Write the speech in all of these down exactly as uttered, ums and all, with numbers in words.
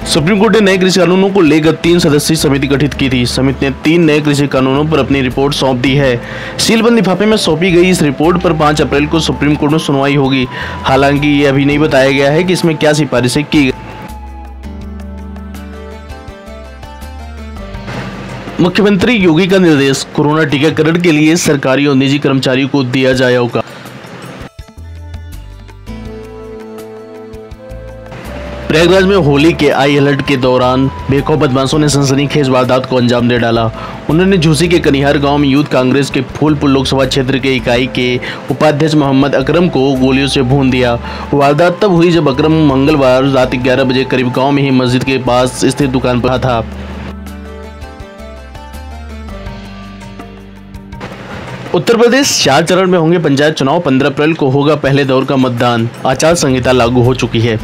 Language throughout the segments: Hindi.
सुप्रीम कोर्ट ने नए कृषि कानूनों को लेकर तीन सदस्यीय समिति गठित की थी। समिति ने तीन नए कृषि कानूनों पर अपनी रिपोर्ट सौंप दी है। सीलबंद लिफाफे में सौंपी गई इस रिपोर्ट पर पाँच अप्रैल को सुप्रीम कोर्ट में सुनवाई होगी। हालांकि ये अभी नहीं बताया गया है कि इसमें क्या सिफारिशें की गई। मुख्यमंत्री योगी का निर्देश, कोरोना टीकाकरण के लिए सरकारी और निजी कर्मचारियों को दिया जाएगा। प्रयागराज में होली के आई अलर्ट के दौरान बेखौफ बदमाशों ने सनसनीखेज वारदात को अंजाम दे डाला। उन्होंने झूसी के कनिहार गांव में यूथ कांग्रेस के फूलपुर लोकसभा क्षेत्र के इकाई के उपाध्यक्ष मोहम्मद अकरम को गोलियों से भून दिया। वारदात तब हुई जब अकरम मंगलवार रात ग्यारह बजे करीब गाँव में ही मस्जिद के पास स्थित दुकान पर था। उत्तर प्रदेश चार चरण में होंगे पंचायत चुनाव। पंद्रह अप्रैल को होगा पहले दौर का मतदान। आचार संहिता लागू हो चुकी है।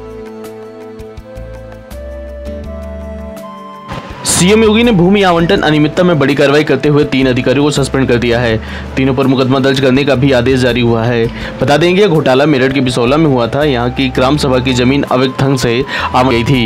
सीएम योगी ने भूमि आवंटन अनियमितता में बड़ी कार्रवाई करते हुए तीन अधिकारियों को सस्पेंड कर दिया है। तीनों पर मुकदमा दर्ज करने का भी आदेश जारी हुआ है। बता दें कि घोटाला मेरठ के बिसौला में हुआ था। यहां की ग्राम सभा की जमीन अवैध ढंग से आ गई थी।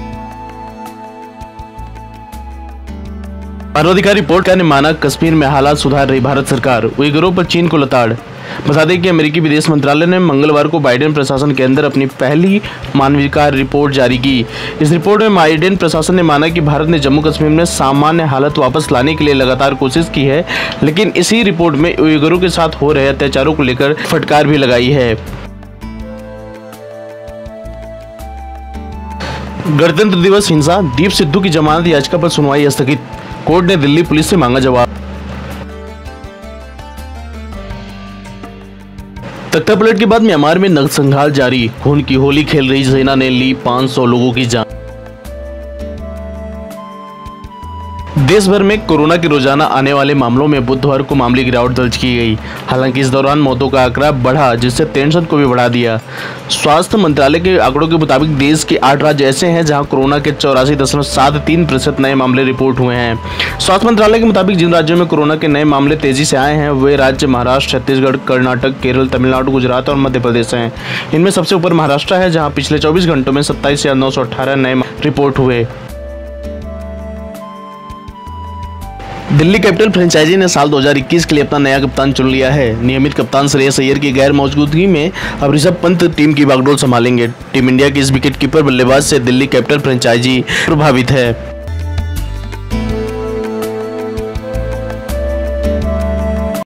मानवाधिकार रिपोर्ट का ने माना, कश्मीर में हालात सुधार रही भारत सरकार। उइगुरों पर चीन को लताड़। बता दें कि अमेरिकी विदेश मंत्रालय ने मंगलवार को बाइडेन प्रशासन के अंदर अपनी पहली मानवाधिकार रिपोर्ट जारी की। इस रिपोर्ट में बाइडेन प्रशासन ने माना कि भारत ने जम्मू कश्मीर में सामान्य हालत वापस लाने के लिए लगातार कोशिश की है, लेकिन इसी रिपोर्ट में उइगुरों के साथ हो रहे अत्याचारों को लेकर फटकार भी लगाई है। गणतंत्र दिवस हिंसा, दीप सिद्धू की जमानत याचिका पर सुनवाई स्थगित। कोर्ट ने दिल्ली पुलिस से मांगा जवाब। तख्तापलट के बाद म्यांमार में नरसंहार जारी। खून की होली खेल रही सेना ने ली पाँच सौ लोगों की जान। देश भर में कोरोना के रोजाना आने वाले मामलों में बुधवार को मामूली गिरावट दर्ज की गई। हालांकि इस दौरान मौतों का आंकड़ा बढ़ा, जिससे टेंशन को भी बढ़ा दिया। स्वास्थ्य मंत्रालय के आंकड़ों के मुताबिक देश के आठ राज्य ऐसे हैं जहां कोरोना के चौरासी दशमलव सात तीन प्रतिशत नए मामले रिपोर्ट हुए हैं। स्वास्थ्य मंत्रालय के मुताबिक जिन राज्यों में कोरोना के नए मामले तेजी से आए हैं वे राज्य महाराष्ट्र, छत्तीसगढ़, कर्नाटक, केरल, तमिलनाडु, गुजरात और मध्य प्रदेश हैं। इनमें सबसे ऊपर महाराष्ट्र है, जहाँ पिछले चौबीस घंटों में सत्ताईस हजार नौ सौ अठारह नए रिपोर्ट हुए। दिल्ली कैपिटल फ्रेंचाइजी ने साल दो हज़ार इक्कीस के लिए अपना नया कप्तान चुन लिया है। नियमित कप्तान श्रेयस अय्यर की गैर मौजूदगी में अब ऋषभ पंत टीम की बागडोर संभालेंगे। टीम इंडिया की इस विकेटकीपर बल्लेबाज से दिल्ली कैपिटल फ्रेंचाइजी प्रभावित है।